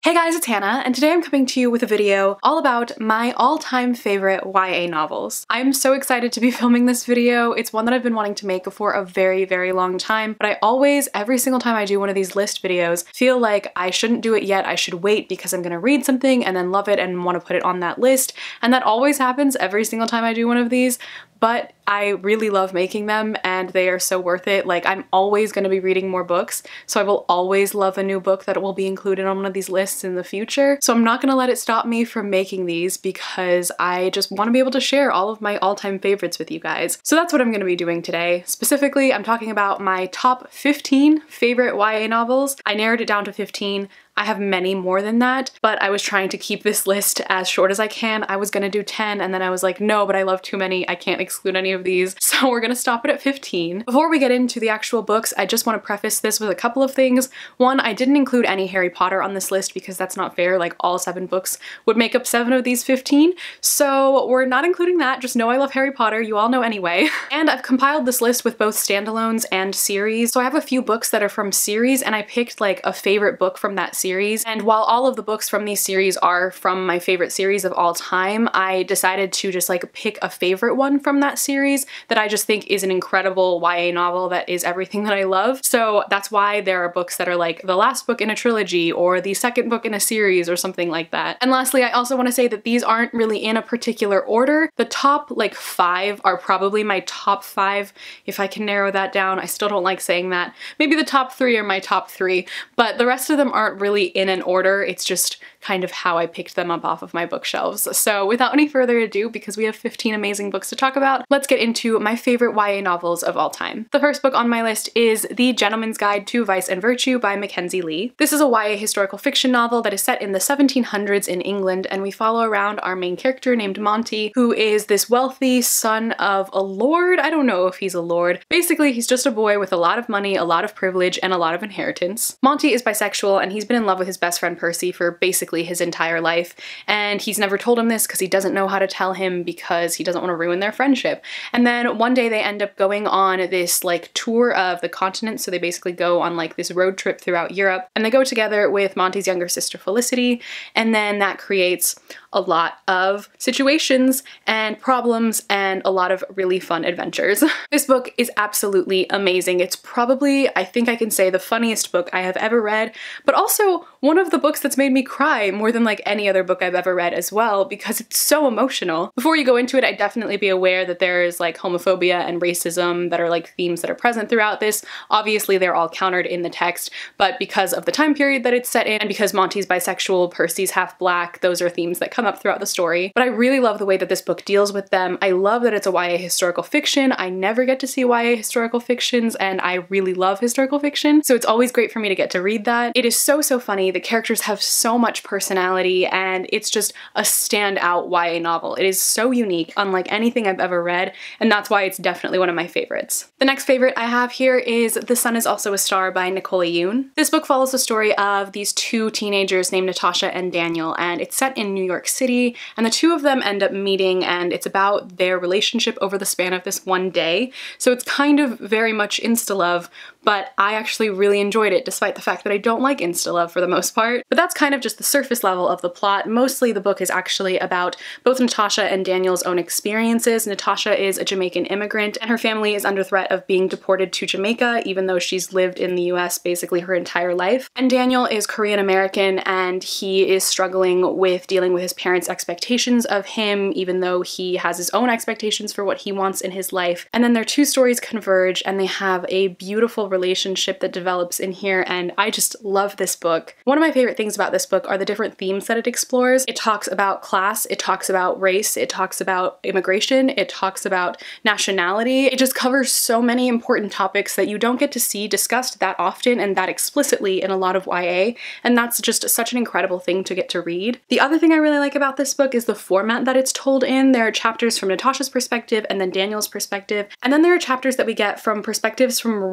Hey guys, it's Hannah, and today I'm coming to you with a video all about my all-time favorite YA novels. I'm so excited to be filming this video. It's one that I've been wanting to make for a very, very long time, but I always, every single time I do one of these list videos, feel like I shouldn't do it yet, I should wait because I'm gonna read something and then love it and want to put it on that list, and that always happens every single time I do one of these. But I really love making them and they are so worth it. Like, I'm always going to be reading more books, so I will always love a new book that will be included on one of these lists in the future. So I'm not going to let it stop me from making these because I just want to be able to share all of my all-time favorites with you guys. So that's what I'm going to be doing today. Specifically, I'm talking about my top 15 favorite YA novels. I narrowed it down to 15. I have many more than that, but I was trying to keep this list as short as I can. I was gonna do 10 and then I was like, no, but I love too many. I can't exclude any of these. So we're gonna stop it at 15. Before we get into the actual books, I just want to preface this with a couple of things. One, I didn't include any Harry Potter on this list because that's not fair. Like, all 7 books would make up 7 of these 15. So we're not including that. Just know I love Harry Potter. You all know anyway. And I've compiled this list with both standalones and series. So I have a few books that are from series and I picked like a favorite book from that series. And while all of the books from these series are from my favorite series of all time, I decided to just like pick a favorite one from that series that I just think is an incredible YA novel that is everything that I love. So that's why there are books that are like the last book in a trilogy or the second book in a series or something like that. And lastly, I also want to say that these aren't really in a particular order. The top like 5 are probably my top 5 if I can narrow that down. I still don't like saying that. Maybe the top 3 are my top 3, but the rest of them aren't really in an order. It's just kind of how I picked them up off of my bookshelves. So without any further ado, because we have 15 amazing books to talk about, let's get into my favorite YA novels of all time. The first book on my list is The Gentleman's Guide to Vice and Virtue by Mackenzie Lee. This is a YA historical fiction novel that is set in the 1700s in England, and we follow around our main character named Monty, who is this wealthy son of a lord. I don't know if he's a lord. Basically, he's just a boy with a lot of money, a lot of privilege, and a lot of inheritance. Monty is bisexual, and he's been in love with his best friend Percy for basically his entire life, and he's never told him this because he doesn't know how to tell him because he doesn't want to ruin their friendship. And then one day they end up going on this like tour of the continent, so they basically go on like this road trip throughout Europe, and they go together with Monty's younger sister Felicity, and then that creates a lot of situations and problems and a lot of really fun adventures. This book is absolutely amazing. It's probably, I think I can say, the funniest book I have ever read, but also one of the books that's made me cry more than like any other book I've ever read as well, because it's so emotional. Before you go into it, I'd definitely be aware that there is like homophobia and racism that are like themes that are present throughout this. Obviously they're all countered in the text, but because of the time period that it's set in and because Monty's bisexual, Percy's half black, those are themes that come up throughout the story. But I really love the way that this book deals with them. I love that it's a YA historical fiction. I never get to see YA historical fictions, and I really love historical fiction, so it's always great for me to get to read that. It is so funny. The characters have so much personality, and it's just a standout YA novel. It is so unique, unlike anything I've ever read, and that's why it's definitely one of my favorites. The next favorite I have here is The Sun is Also a Star by Nicola Yoon. This book follows the story of these 2 teenagers named Natasha and Daniel, and it's set in New York City, and the 2 of them end up meeting, and it's about their relationship over the span of this one day. So it's kind of very much insta-love, but I actually really enjoyed it despite the fact that I don't like insta-love for the most part. But that's kind of just the surface level of the plot. Mostly the book is actually about both Natasha and Daniel's own experiences. Natasha is a Jamaican immigrant, and her family is under threat of being deported to Jamaica, even though she's lived in the US basically her entire life. And Daniel is Korean American, and he is struggling with dealing with his parents' expectations of him, even though he has his own expectations for what he wants in his life. And then their 2 stories converge, and they have a beautiful relationship that develops in here, and I just love this book. One of my favorite things about this book are the different themes that it explores. It talks about class, it talks about race, it talks about immigration, it talks about nationality. It just covers so many important topics that you don't get to see discussed that often and that explicitly in a lot of YA, and that's just such an incredible thing to get to read. The other thing I really like about this book is the format that it's told in. There are chapters from Natasha's perspective and then Daniel's perspective, and then there are chapters that we get from perspectives from random characters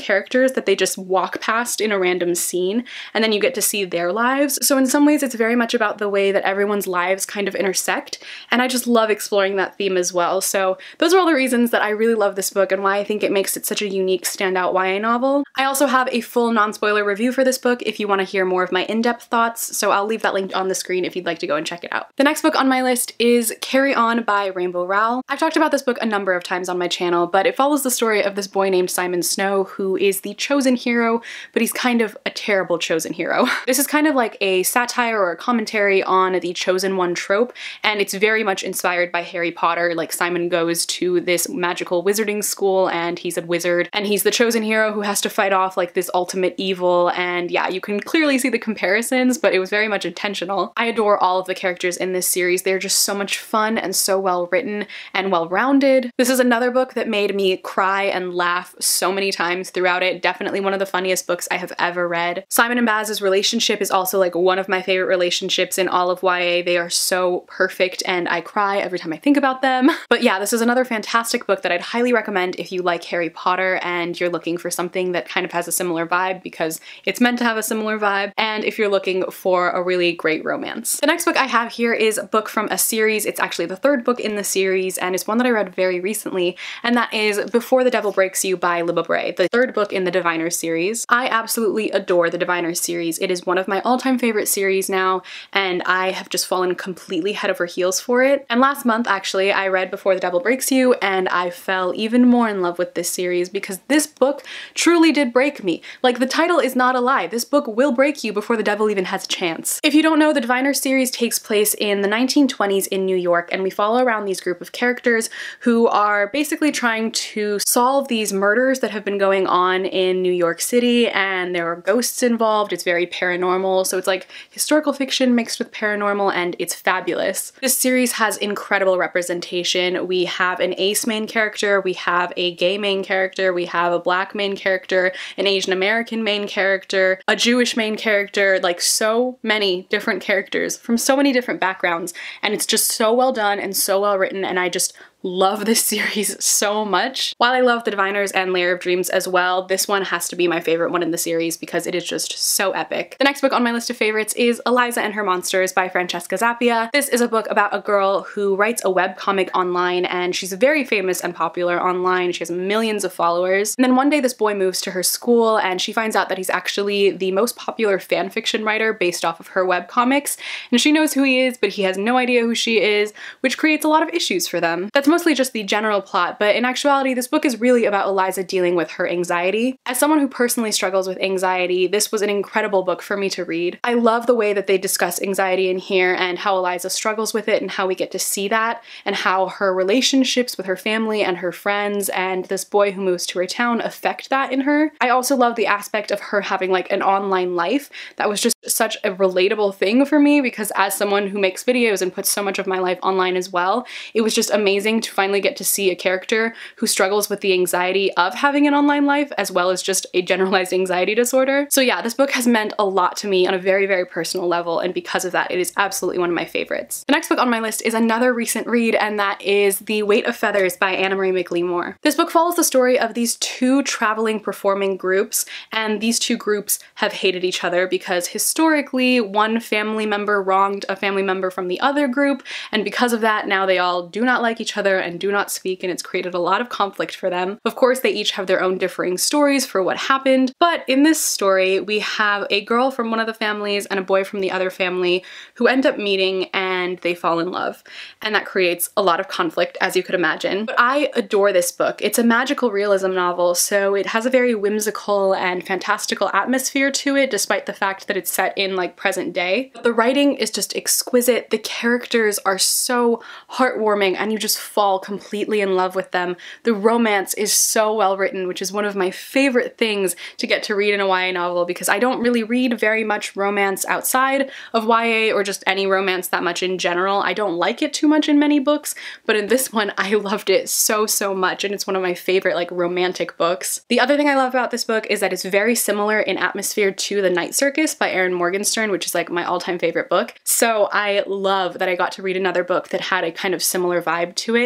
characters that they just walk past in a random scene, and then you get to see their lives. So in some ways it's very much about the way that everyone's lives kind of intersect, and I just love exploring that theme as well. So those are all the reasons that I really love this book and why I think it makes it such a unique standout YA novel. I also have a full non-spoiler review for this book if you want to hear more of my in-depth thoughts, so I'll leave that linked on the screen if you'd like to go and check it out. The next book on my list is Carry On by Rainbow Rowell. I've talked about this book a number of times on my channel, but it follows the story of this boy named Simon Snow who is the chosen hero, but he's kind of a terrible chosen hero. This is kind of like a satire or a commentary on the chosen one trope, and it's very much inspired by Harry Potter. Like, Simon goes to this magical wizarding school and he's a wizard, and he's the chosen hero who has to fight off like this ultimate evil, and yeah, you can clearly see the comparisons, but it was very much intentional. I adore all of the characters in this series. They're just so much fun and so well written and well rounded. This is another book that made me cry and laugh so many times throughout it. Definitely one of the funniest books I have ever read. Simon and Baz's relationship is also like one of my favorite relationships in all of YA. They are so perfect and I cry every time I think about them. But yeah, this is another fantastic book that I'd highly recommend if you like Harry Potter and you're looking for something that kind of has a similar vibe, because it's meant to have a similar vibe, and if you're looking for a really great romance. The next book I have here is a book from a series. It's actually the third book in the series, and it's one that I read very recently, and that is Before the Devil Breaks You by Libba Bray, the third book in the Diviners series. I absolutely adore the Diviners series. It is one of my all-time favorite series now, and I have just fallen completely head over heels for it. And last month, actually, I read Before the Devil Breaks You, and I fell even more in love with this series because this book truly did break me. Like, the title is not a lie. This book will break you before the devil even has a chance. If you don't know, the Diviners series takes place in the 1920s in New York, and we follow around these group of characters who are basically trying to solve these murders that have been going on in New York City, and there are ghosts involved. It's very paranormal, so it's like historical fiction mixed with paranormal, and it's fabulous. This series has incredible representation. We have an ace main character, we have a gay main character, we have a black main character, an Asian American main character, a Jewish main character, like so many different characters from so many different backgrounds, and it's just so well done and so well written, and I just love this series so much. While I love The Diviners and Lair of Dreams as well, this one has to be my favorite one in the series because it is just so epic. The next book on my list of favorites is Eliza and Her Monsters by Francesca Zappia. This is a book about a girl who writes a webcomic online, and she's very famous and popular online. She has millions of followers. And then one day this boy moves to her school and she finds out that he's actually the most popular fanfiction writer based off of her webcomics, and she knows who he is, but he has no idea who she is, which creates a lot of issues for them. That's mostly just the general plot, but in actuality, this book is really about Eliza dealing with her anxiety. As someone who personally struggles with anxiety, this was an incredible book for me to read. I love the way that they discuss anxiety in here and how Eliza struggles with it and how we get to see that and how her relationships with her family and her friends and this boy who moves to her town affect that in her. I also love the aspect of her having like an online life. That was just such a relatable thing for me because as someone who makes videos and puts so much of my life online as well, it was just amazing to finally get to see a character who struggles with the anxiety of having an online life as well as just a generalized anxiety disorder. So yeah, this book has meant a lot to me on a very, very personal level, and because of that, it is absolutely one of my favorites. The next book on my list is another recent read, and that is The Weight of Feathers by Anna Marie McLemore. This book follows the story of these two traveling performing groups, and these two groups have hated each other because historically one family member wronged a family member from the other group, and because of that now they all do not like each other and do not speak, and it's created a lot of conflict for them. Of course, they each have their own differing stories for what happened, but in this story we have a girl from one of the families and a boy from the other family who end up meeting and they fall in love, and that creates a lot of conflict, as you could imagine. But I adore this book. It's a magical realism novel, so it has a very whimsical and fantastical atmosphere to it despite the fact that it's set in like present day. But the writing is just exquisite. The characters are so heartwarming and you just fall completely in love with them. The romance is so well written, which is one of my favorite things to get to read in a YA novel because I don't really read very much romance outside of YA or just any romance that much in general. I don't like it too much in many books, but in this one I loved it so much, and it's one of my favorite like romantic books. The other thing I love about this book is that it's very similar in atmosphere to The Night Circus by Erin Morgenstern, which is like my all-time favorite book. So I love that I got to read another book that had a kind of similar vibe to it,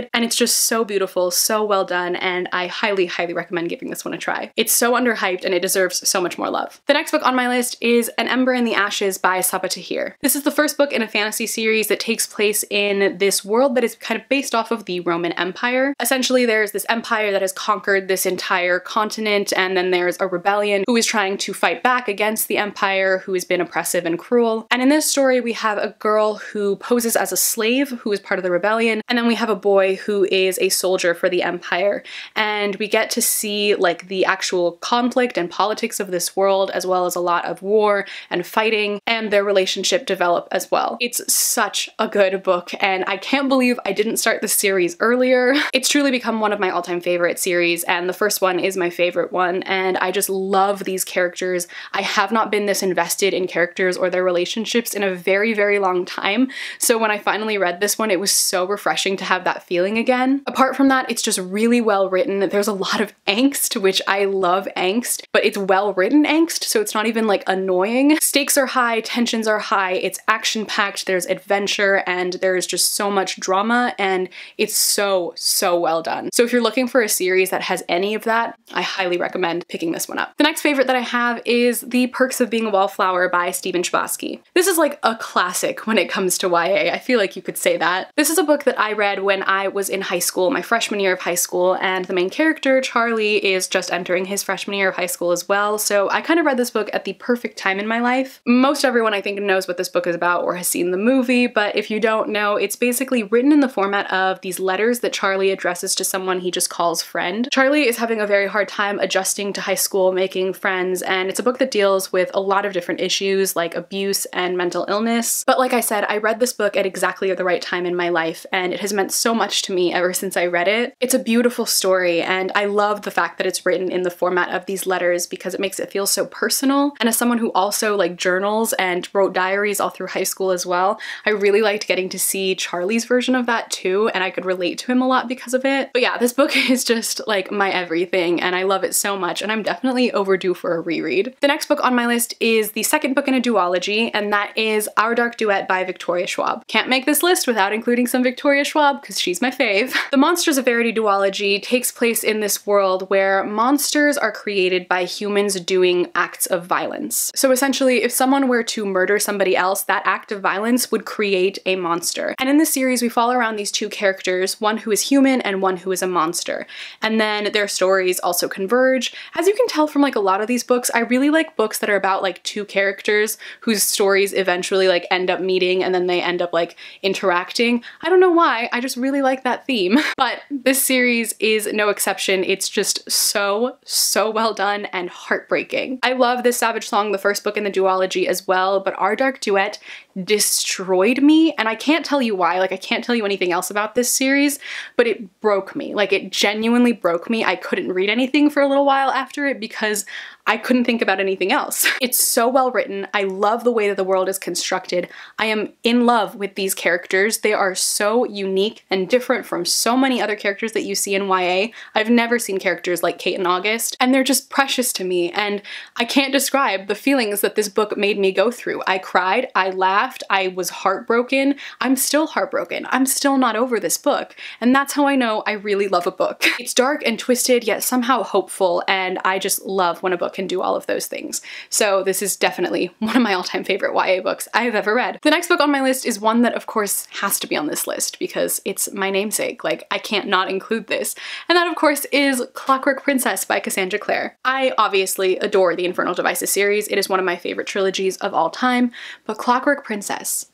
it, and it's just so beautiful, so well done, and I highly, highly recommend giving this one a try. It's so underhyped and it deserves so much more love. The next book on my list is An Ember in the Ashes by Sabaa Tahir. This is the first book in a fantasy series that takes place in this world that is kind of based off of the Roman Empire. Essentially, there's this empire that has conquered this entire continent, and then there's a rebellion who is trying to fight back against the empire, who has been oppressive and cruel. And in this story, we have a girl who poses as a slave who is part of the rebellion, and then we have a boy who is a soldier for the empire. And we get to see like the actual conflict and politics of this world, as well as a lot of war and fighting, and their relationship develop as well. It's such a good book, and I can't believe I didn't start this series earlier. It's truly become one of my all-time favorite series, and the first one is my favorite one, and I just love these characters. I have not been this invested in characters or their relationships in a very, very long time, so when I finally read this one, it was so refreshing to have that feeling again. Apart from that, it's just really well written. There's a lot of angst, which I love angst, but it's well written angst, so it's not even like annoying. Stakes are high, tensions are high, it's action-packed, there's adventure, and there's just so much drama, and it's so, so well done. So if you're looking for a series that has any of that, I highly recommend picking this one up. The next favorite that I have is The Perks of Being a Wallflower by Stephen Chbosky. This is like a classic when it comes to YA. I feel like you could say that. This is a book that I read when I was in high school, my freshman year of high school, and the main character, Charlie, is just entering his freshman year of high school as well, so I kind of read this book at the perfect time in my life. Most everyone I think knows what this book is about or has seen the movie, but if you don't know, it's basically written in the format of these letters that Charlie addresses to someone he just calls friend. Charlie is having a very hard time adjusting to high school, making friends, and it's a book that deals with a lot of different issues like abuse and mental illness. But like I said, I read this book at exactly the right time in my life, and it has meant so much to me ever since I read it. It's a beautiful story, and I love the fact that it's written in the format of these letters because it makes it feel so personal. And as someone who also like journals and wrote diaries all through high school as well, I really liked getting to see Charlie's version of that too, and I could relate to him a lot because of it. But yeah, this book is just like my everything, and I love it so much, and I'm definitely overdue for a reread. The next book on my list is the second book in a duology, and that is Our Dark Duet by Victoria Schwab. Can't make this list without including some Victoria Schwab because she's my fave. The Monsters of Verity duology takes place in this world where monsters are created by humans doing acts of violence. So essentially, if someone were to murder somebody else, that act of violence would create a monster. And in this series, we follow around these two characters, one who is human and one who is a monster. And then their stories also converge. As you can tell from like a lot of these books, I really like books that are about like two characters whose stories eventually like end up meeting and then they end up like interacting. I don't know why, I just really like that theme. But this series is no exception. It's just so, so well done and heartbreaking. I love this Savage Song, the first book in the duology as well, but Our Dark Duet destroyed me, and I can't tell you why. Like, I can't tell you anything else about this series, but it broke me. Like, it genuinely broke me. I couldn't read anything for a little while after it because I couldn't think about anything else. It's so well written. I love the way that the world is constructed. I am in love with these characters. They are so unique and different from so many other characters that you see in YA. I've never seen characters like Kate and August, and they're just precious to me, and I can't describe the feelings that this book made me go through. I cried, I laughed, I was heartbroken. I'm still heartbroken. I'm still not over this book, and that's how I know I really love a book. It's dark and twisted, yet somehow hopeful, and I just love when a book can do all of those things. So this is definitely one of my all-time favorite YA books I've ever read. The next book on my list is one that of course has to be on this list because it's my namesake. Like, I can't not include this. And that of course is Clockwork Princess by Cassandra Clare. I obviously adore the Infernal Devices series. It is one of my favorite trilogies of all time, but Clockwork Princess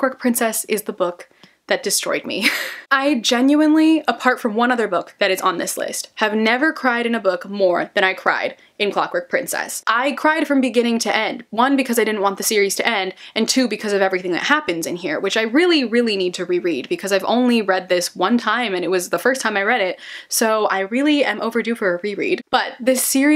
is the book that destroyed me. I genuinely, apart from one other book that is on this list, have never cried in a book more than I cried in Clockwork Princess. I cried from beginning to end. One, because I didn't want the series to end, and two, because of everything that happens in here, which I really, really need to reread because I've only read this one time and it was the first time I read it, so I really am overdue for a reread. But this series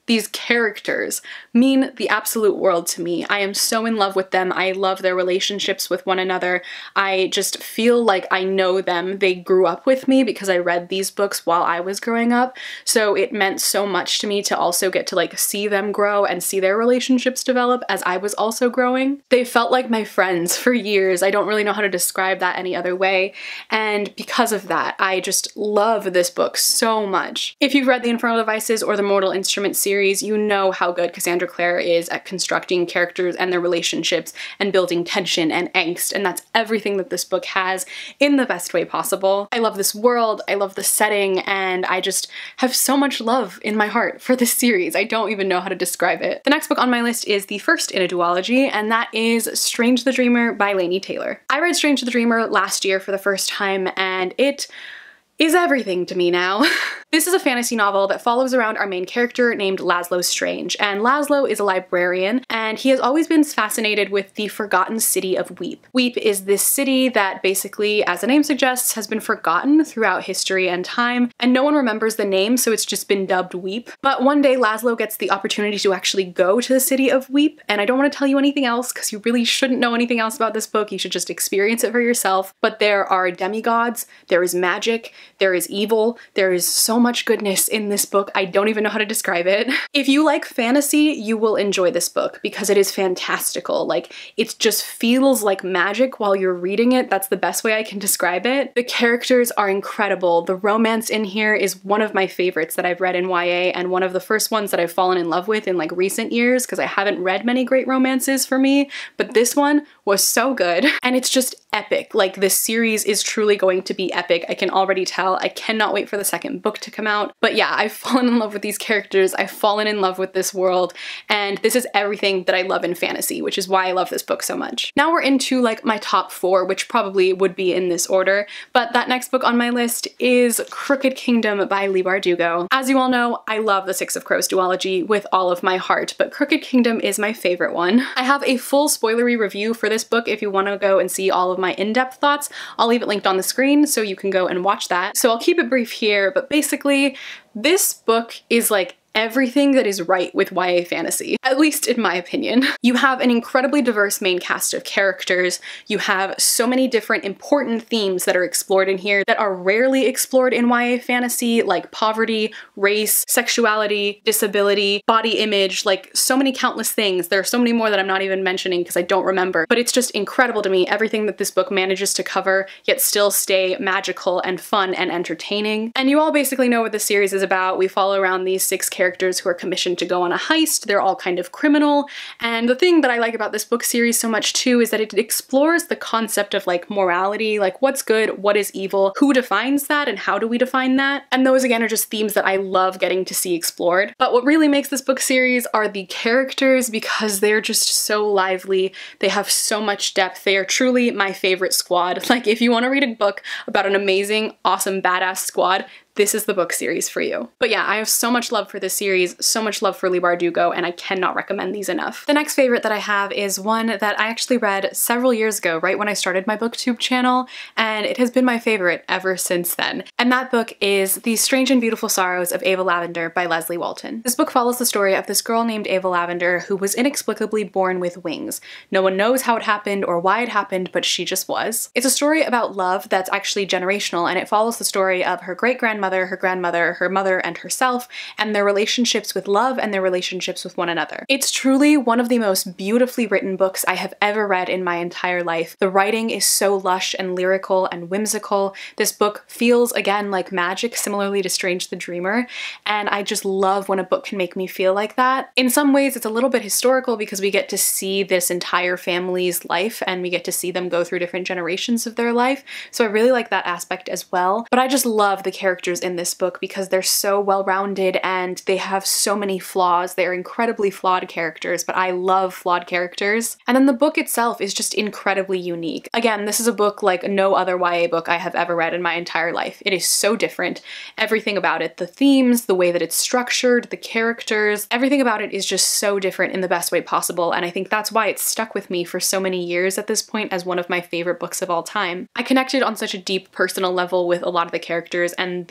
These characters mean the absolute world to me. I am so in love with them. I love their relationships with one another. I just feel like I know them. They grew up with me because I read these books while I was growing up, so it meant so much to me to also get to like see them grow and see their relationships develop as I was also growing. They felt like my friends for years. I don't really know how to describe that any other way, and because of that, I just love this book so much. If you've read the Infernal Devices or the Mortal Instruments series, you know how good Cassandra Clare is at constructing characters and their relationships and building tension and angst, and that's everything that this book has in the best way possible. I love this world, I love the setting, and I just have so much love in my heart for this series. I don't even know how to describe it. The next book on my list is the first in a duology, and that is Strange the Dreamer by Laini Taylor. I read Strange the Dreamer last year for the first time, and it is everything to me now. This is a fantasy novel that follows around our main character named Laszlo Strange, and Laszlo is a librarian, and he has always been fascinated with the forgotten city of Weep. Weep is this city that basically, as the name suggests, has been forgotten throughout history and time, and no one remembers the name, so it's just been dubbed Weep. But one day Laszlo gets the opportunity to actually go to the city of Weep, and I don't want to tell you anything else because you really shouldn't know anything else about this book. You should just experience it for yourself. But there are demigods, there is magic, there is evil, there is so much goodness in this book, I don't even know how to describe it. If you like fantasy, you will enjoy this book because it is fantastical. Like, it just feels like magic while you're reading it. That's the best way I can describe it. The characters are incredible. The romance in here is one of my favorites that I've read in YA, and one of the first ones that I've fallen in love with in like recent years, because I haven't read many great romances for me, but this one was so good. And it's just epic. Like, this series is truly going to be epic. I can already tell. I cannot wait for the second book to come out. But yeah, I've fallen in love with these characters. I've fallen in love with this world, and this is everything that I love in fantasy, which is why I love this book so much. Now we're into like my top 4, which probably would be in this order, but that next book on my list is Crooked Kingdom by Leigh Bardugo. As you all know, I love the Six of Crows duology with all of my heart, but Crooked Kingdom is my favorite one. I have a full spoilery review for this book if you want to go and see all of my in-depth thoughts. I'll leave it linked on the screen so you can go and watch that. So I'll keep it brief here, but basically this book is like everything that is right with YA fantasy, at least in my opinion. You have an incredibly diverse main cast of characters. You have so many different important themes that are explored in here that are rarely explored in YA fantasy, like poverty, race, sexuality, disability, body image, like so many countless things. There are so many more that I'm not even mentioning because I don't remember, but it's just incredible to me everything that this book manages to cover, yet still stay magical and fun and entertaining. And you all basically know what the series is about. We follow around these 6 characters who are commissioned to go on a heist. They're all kind of criminal, and the thing that I like about this book series so much too is that it explores the concept of like morality, like what's good, what is evil, who defines that, and how do we define that, and those again are just themes that I love getting to see explored. But what really makes this book series are the characters, because they're just so lively, they have so much depth, they are truly my favorite squad. Like, if you want to read a book about an amazing, awesome, badass squad, this is the book series for you. But yeah, I have so much love for this series, so much love for Leigh Bardugo, and I cannot recommend these enough. The next favorite that I have is one that I actually read several years ago, right when I started my booktube channel, and it has been my favorite ever since then. And that book is The Strange and Beautiful Sorrows of Ava Lavender by Lesley Walton. This book follows the story of this girl named Ava Lavender who was inexplicably born with wings. No one knows how it happened or why it happened, but she just was. It's a story about love that's actually generational, and it follows the story of her great-grandmother, her grandmother, her mother, and herself, and their relationships with love and their relationships with one another. It's truly one of the most beautifully written books I have ever read in my entire life. The writing is so lush and lyrical and whimsical. This book feels, again, like magic, similarly to Strange the Dreamer, and I just love when a book can make me feel like that. In some ways, it's a little bit historical because we get to see this entire family's life and we get to see them go through different generations of their life, so I really like that aspect as well. But I just love the characters in this book because they're so well-rounded and they have so many flaws. They're incredibly flawed characters, but I love flawed characters. And then the book itself is just incredibly unique. Again, this is a book like no other YA book I have ever read in my entire life. It is so different. Everything about it, the themes, the way that it's structured, the characters, everything about it is just so different in the best way possible, and I think that's why it's stuck with me for so many years at this point as one of my favorite books of all time. I connected on such a deep personal level with a lot of the characters, and the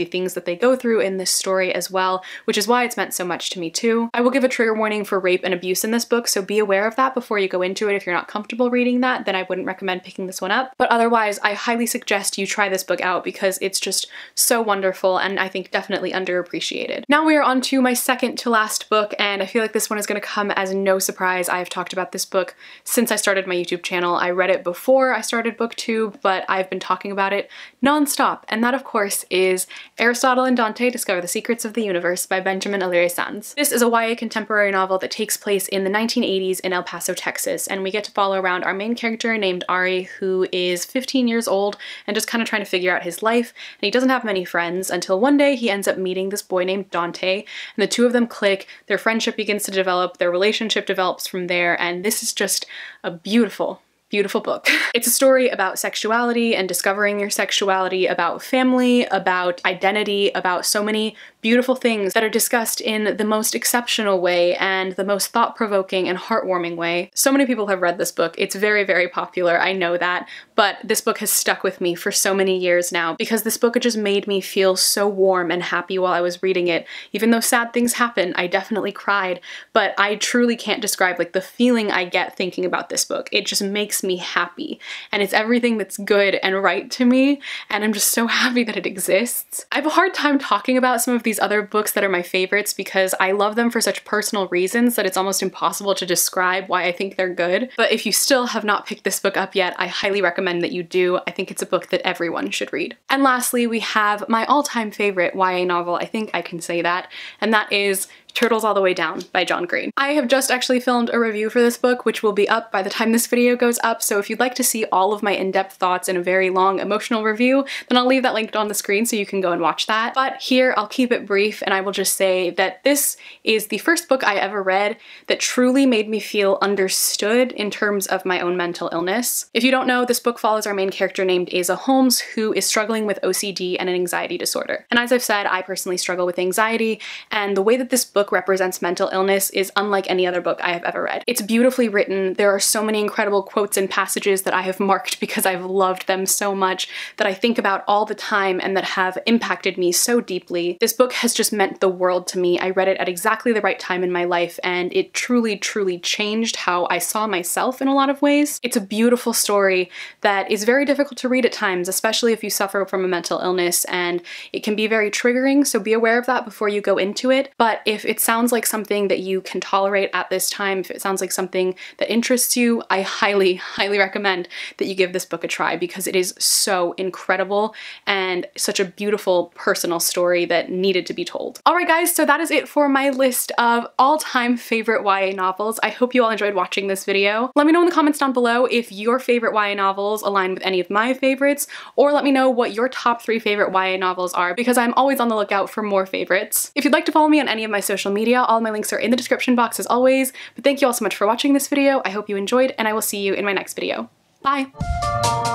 things that they go through in this story as well, which is why it's meant so much to me too. I will give a trigger warning for rape and abuse in this book, so be aware of that before you go into it. If you're not comfortable reading that, then I wouldn't recommend picking this one up. But otherwise, I highly suggest you try this book out because it's just so wonderful and I think definitely underappreciated. Now we are on to my second to last book, and I feel like this one is going to come as no surprise. I have talked about this book since I started my YouTube channel. I read it before I started BookTube, but I've been talking about it non-stop, and that of course is Aristotle and Dante Discover the Secrets of the Universe by Benjamin Alire Sanz. This is a YA contemporary novel that takes place in the 1980s in El Paso, Texas, and we get to follow around our main character named Ari, who is 15 years old and just kind of trying to figure out his life, and he doesn't have many friends until one day he ends up meeting this boy named Dante, and the two of them click, their friendship begins to develop, their relationship develops from there, and this is just a beautiful book. It's a story about sexuality and discovering your sexuality, about family, about identity, about so many beautiful things that are discussed in the most exceptional way and the most thought-provoking and heartwarming way. So many people have read this book. It's very, very popular, I know that, but this book has stuck with me for so many years now because this book just made me feel so warm and happy while I was reading it. Even though sad things happen, I definitely cried, but I truly can't describe like the feeling I get thinking about this book. It just makes me happy, and it's everything that's good and right to me, and I'm just so happy that it exists. I have a hard time talking about some of these other books that are my favorites because I love them for such personal reasons that it's almost impossible to describe why I think they're good, but if you still have not picked this book up yet, I highly recommend that you do. I think it's a book that everyone should read. And lastly, we have my all-time favorite YA novel, I think I can say that, and that is Turtles All the Way Down by John Green. I have just actually filmed a review for this book, which will be up by the time this video goes up, so if you'd like to see all of my in-depth thoughts in a very long emotional review, then I'll leave that linked on the screen so you can go and watch that. But here, I'll keep it brief, and I will just say that this is the first book I ever read that truly made me feel understood in terms of my own mental illness. If you don't know, this book follows our main character named Aza Holmes, who is struggling with OCD and an anxiety disorder. And as I've said, I personally struggle with anxiety, and the way that this book represents mental illness is unlike any other book I have ever read. It's beautifully written. There are so many incredible quotes and passages that I have marked because I've loved them so much that I think about all the time and that have impacted me so deeply. This book has just meant the world to me. I read it at exactly the right time in my life, and it truly, truly changed how I saw myself in a lot of ways. It's a beautiful story that is very difficult to read at times, especially if you suffer from a mental illness, and it can be very triggering, so be aware of that before you go into it. But if it sounds like something that you can tolerate at this time, if it sounds like something that interests you, I highly, highly recommend that you give this book a try because it is so incredible and such a beautiful personal story that needed to be told. Alright guys, so that is it for my list of all-time favorite YA novels. I hope you all enjoyed watching this video. Let me know in the comments down below if your favorite YA novels align with any of my favorites, or let me know what your top 3 favorite YA novels are because I'm always on the lookout for more favorites. If you'd like to follow me on any of my social media, all my links are in the description box as always, but thank you all so much for watching this video. I hope you enjoyed, and I will see you in my next video. Bye!